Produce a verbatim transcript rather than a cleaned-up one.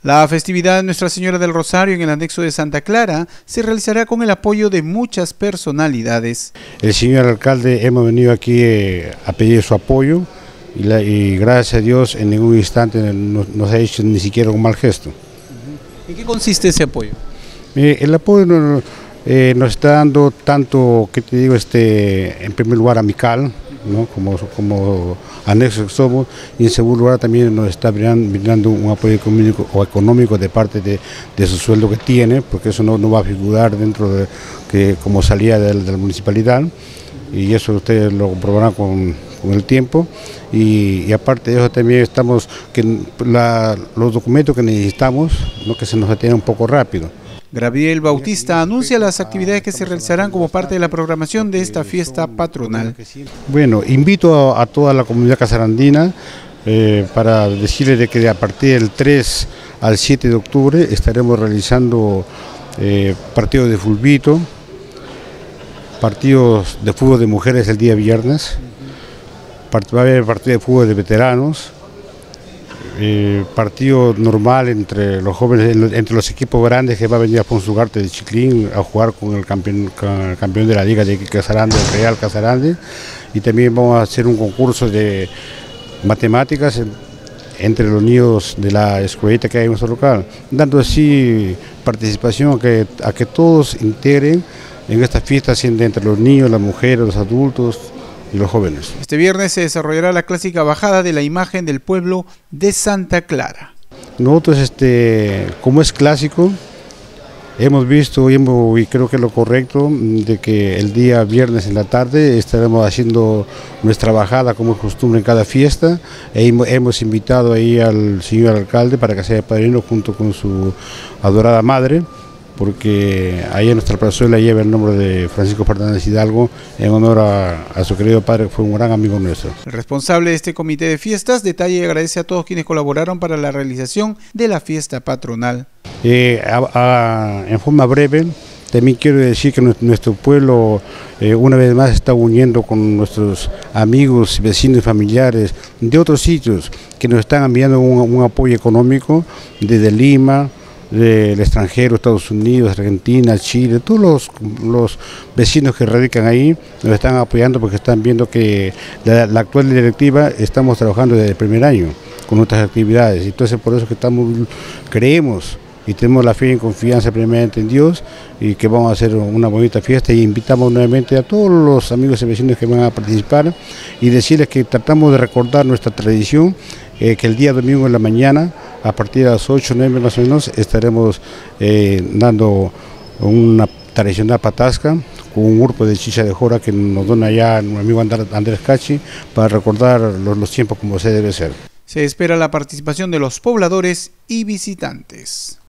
La festividad de Nuestra Señora del Rosario en el anexo de Santa Clara se realizará con el apoyo de muchas personalidades. El señor alcalde hemos venido aquí eh, a pedir su apoyo y, la, y gracias a Dios en ningún instante nos, nos ha hecho ni siquiera un mal gesto. ¿En qué consiste ese apoyo? Eh, el apoyo nos, eh, nos está dando tanto, que te digo, este, en primer lugar amical, ¿no? como, como anexo que somos, y en segundo lugar también nos está brindando un apoyo económico, o económico de parte de, de su sueldo que tiene, porque eso no, no va a figurar dentro de que como salida de, de la municipalidad, y eso ustedes lo comprobarán con, con el tiempo, y, y aparte de eso también estamos, que la, los documentos que necesitamos, ¿no? que se nos atienden un poco rápido. Gabriel Bautista anuncia las actividades que se realizarán como parte de la programación de esta fiesta patronal. Bueno, invito a, a toda la comunidad casarandina eh, para decirles de que a partir del tres al siete de octubre estaremos realizando eh, partidos de fulbito, partidos de fútbol de mujeres el día viernes, va a haber partido de fútbol de veteranos, Eh, partido normal entre los jóvenes, entre los equipos grandes, que va a venir a Ugarte de Chiclín a jugar con el campeón, con el campeón de la liga de Casarande, el Real Casarande, y también vamos a hacer un concurso de matemáticas entre los niños de la escuelita que hay en nuestro local, dando así participación a que, a que todos integren en estas fiestas entre los niños, las mujeres, los adultos y los jóvenes. Este viernes se desarrollará la clásica bajada de la imagen del pueblo de Santa Clara. Nosotros, este, como es clásico, hemos visto y, hemos, y creo que es lo correcto de que el día viernes en la tarde estaremos haciendo nuestra bajada como es costumbre en cada fiesta, e hemos invitado ahí al señor alcalde para que sea padrino junto con su adorada madre, porque ahí en nuestra plazuela lleva el nombre de Francisco Fernández Hidalgo en honor a, a su querido padre, que fue un gran amigo nuestro. El responsable de este comité de fiestas detalla y agradece a todos quienes colaboraron para la realización de la fiesta patronal. Eh, a, a, en forma breve, también quiero decir que nuestro pueblo eh, una vez más está uniendo con nuestros amigos, vecinos y familiares de otros sitios que nos están enviando un, un apoyo económico desde Lima, del extranjero, Estados Unidos, Argentina, Chile, todos los, los vecinos que radican ahí nos están apoyando porque están viendo que la, la actual directiva estamos trabajando desde el primer año con nuestras actividades, entonces por eso que estamos, creemos y tenemos la fe y confianza primeramente en Dios y que vamos a hacer una bonita fiesta, y invitamos nuevamente a todos los amigos y vecinos que van a participar y decirles que tratamos de recordar nuestra tradición, eh, que el día domingo en la mañana a partir de las ocho o nueve más o menos estaremos eh, dando una tradicional patasca con un grupo de chicha de jora que nos dona ya mi amigo Andrés Cachi para recordar los, los tiempos como se debe ser. Se espera la participación de los pobladores y visitantes.